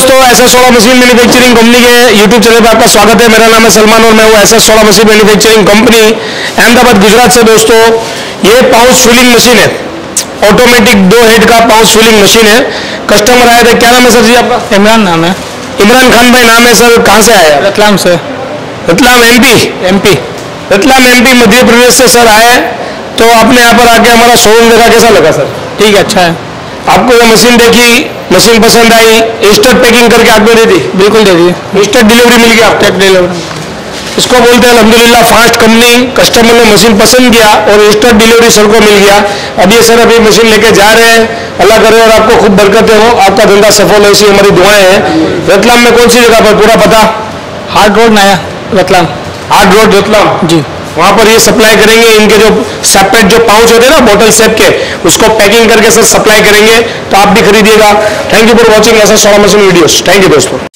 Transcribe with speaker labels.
Speaker 1: दोस्तों, ss soda machine manufacturing company के YouTube channel पर आपका स्वागत है। मेरा नाम है सलमान और मैं हूँ ss soda machine manufacturing company Ahmedabad Gujarat से। दोस्तों, ये पाउच फिलिंग मशीन है, ऑटोमेटिक 2 हेड का पाउच फिलिंग मशीन है। कस्टमर आए थे, क्या नाम है सर जी आपका?
Speaker 2: इमरान नाम है।
Speaker 1: इमरान खान भाई नाम है सर। कहाँ से आए?
Speaker 2: रतलाम से।
Speaker 1: रतलाम एमपी? रतलाम एमपी मध्य प्रदेश से सर आए। तो आपने यहाँ पर आके हमारा शोरूम देखा, कैसा लगा सर?
Speaker 2: ठीक है, अच्छा है।
Speaker 1: आपको ये मशीन देखी, मशीन पसंद आई, इंस्टेंट पैकिंग करके आपने दे दी?
Speaker 2: बिल्कुल दे दी।
Speaker 1: इंस्टेंट डिलीवरी मिल गया?
Speaker 2: इंस्टेंट डिलीवरी
Speaker 1: इसको बोलते हैं अल्हम्दुलिल्लाह फास्ट कंपनी। कस्टमर ने मशीन पसंद किया और इंस्टेंट डिलीवरी सर को मिल गया। अब ये सर अभी मशीन लेके जा रहे हैं। अल्लाह करे और आपको खूब बरकतें हो, आपका धंधा सफल हो, ऐसी हमारी दुआएं हैं। रतलाम में कौन सी जगह पर? पूरा पता?
Speaker 2: हार्ड रोड नया रतलाम।
Speaker 1: Hard road Ratlam
Speaker 2: ji.
Speaker 1: वहाँ पर ये सप्लाई करेंगे। इनके जो सेपरेट जो पाउच होते हैं ना बोतल शेप के, उसको पैकिंग करके सर सप्लाई करेंगे। तो आप भी खरीदिएगा। Thank you for watching ss soda machine videos. Thank you दोस्तों।